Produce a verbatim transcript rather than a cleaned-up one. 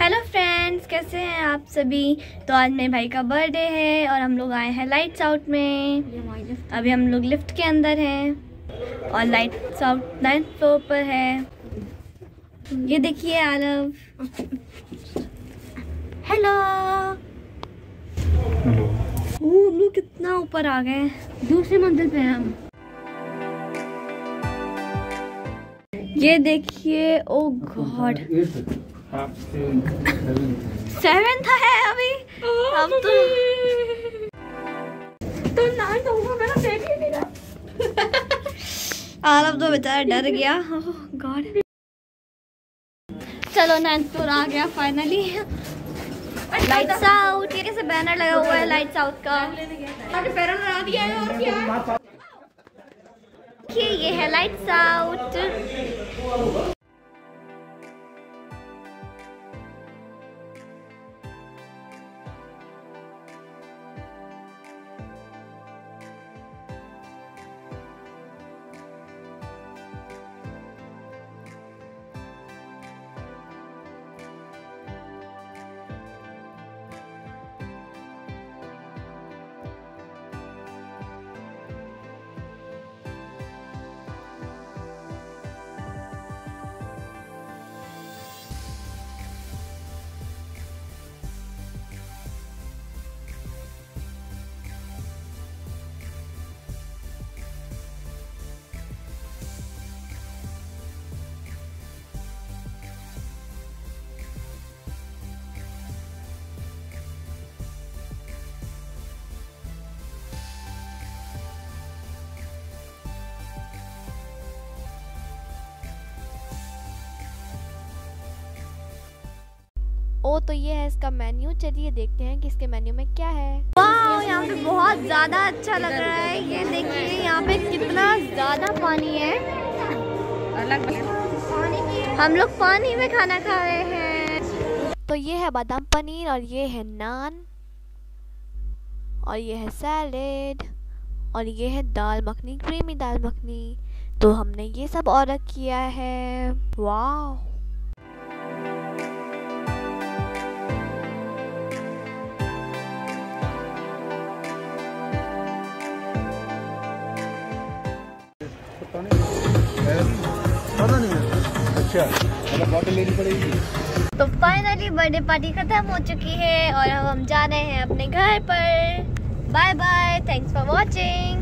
Hello friends, कैसे हैं आप सभी। तो आज मेरे भाई का बर्थडे है और हम लोग आए हैं लाइट्स आउट में। अभी हम लोग लिफ्ट के अंदर हैं और लाइट्स आउट नाइन्थ फ्लोर पर है। ये देखिए आलव। हेलो। हम लोग कितना ऊपर आ गए हैं, दूसरी मंजिल पे हैं हम। ये देखिए, ओ गॉड, सेवन था है अभी। अब तो तो नाइन होगा, मेरा देख ही नहीं रहा। आलम तो बेचारा डर गया। Oh God. चलो नाइन्थ फ्लोर आ गया फाइनली। लाइट्स आउट, ये कैसे बैनर लगा हुआ है लाइट्स आउट का। पैरों लगा दिया है और क्या। ये है लाइट्स आउट। ओ तो ये है इसका मेन्यू। चलिए देखते हैं कि इसके मेन्यू में क्या है। वाह, यहाँ पे बहुत ज्यादा अच्छा लग रहा है। ये देखिए यहाँ पे कितना ज्यादा पानी है। हम लोग पानी में खाना खा रहे हैं। तो ये है बादाम पनीर और ये है नान और ये है सैलेड और ये है दाल मखनी, क्रीमी दाल मखनी। तो हमने ये सब ऑर्डर किया है। वाह। पता नहीं है। अच्छा, मतलब बॉटल लेनी पड़ेगी। तो फाइनली बर्थडे पार्टी खत्म हो चुकी है और अब हम जा रहे हैं अपने घर पर। Bye bye, thanks for watching.